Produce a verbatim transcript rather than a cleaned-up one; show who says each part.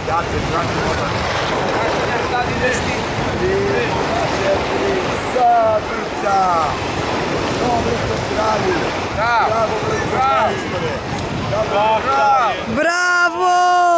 Speaker 1: Jate, brate, motor. Sad ideš ti. Tri, četiri, Sabrica. Dobrica kralju. Bravo, Bravo, Bravo.
Speaker 2: Bravo!